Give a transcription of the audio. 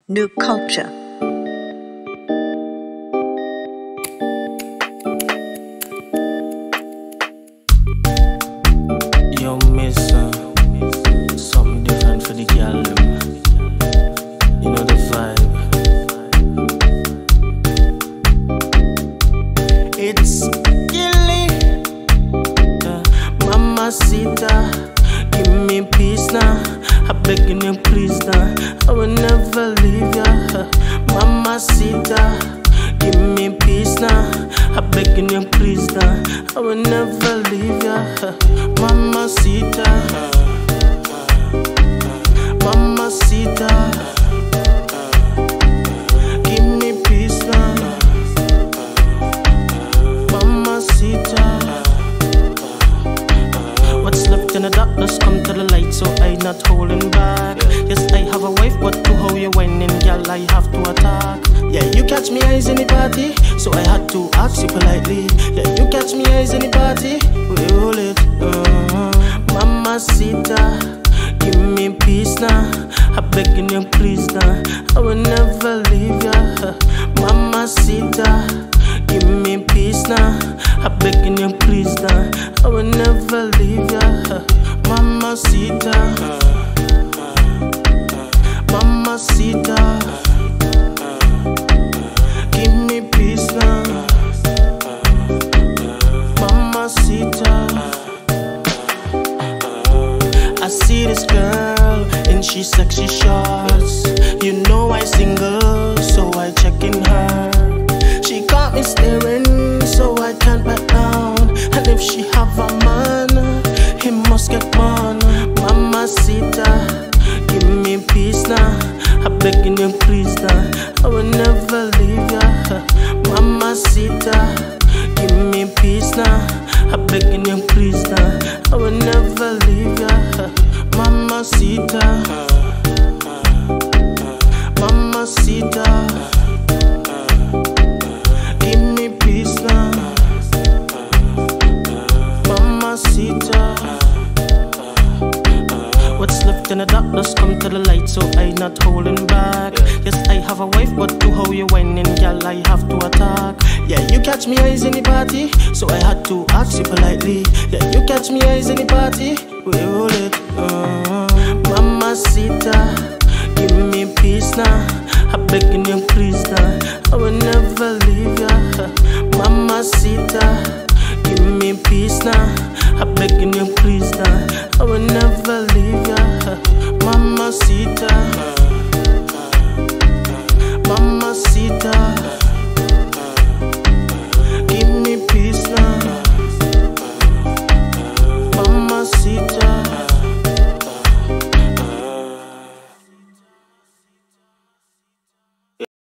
new culture. Yo, miss, something different for the girl them. You know the vibe. It's Killy, Mamacita, give me peace now. I begging you please now, I will never leave ya. Mamacita, give me peace now. I begging you please now, I will never leave ya. Mamacita, Mamacita, give me peace now. Mamacita, what's left in the darkness come to the light, so I not holding back. Yes, I have a wife, but to how you whining, girl, I have to attack. Yeah, you catch me eyes in the party, so I had to ask you politely. Yeah, you catch me eyes in the party, we roll it. Mamacita, give me peace now. I begging you please now, I will never leave ya. Mamacita, give me peace now. I begging you please now, I will never leave ya. Mamacita, Mamacita, give me peace now. Mamacita, I see this girl and she sexy shots. You know I single, so I check in her. She got me staring, so I can't back down. And if she have a man, he must get one. Mamacita, give me peace now. I begging you please now, I will never leave ya. Mamacita, give me peace now. I begging you please now, I will never leave ya. Mamacita, Mamacita, give me peace now. Mamacita, what's left in the darkness come to the light, so I not holding back. Yes, I have a wife, but to how you whining, girl, I have to attack. Yeah, you catch me eyes in the party, so I had to ask you politely. Yeah, you catch me eyes in the party, we roll it. Mamacita, give me peace now.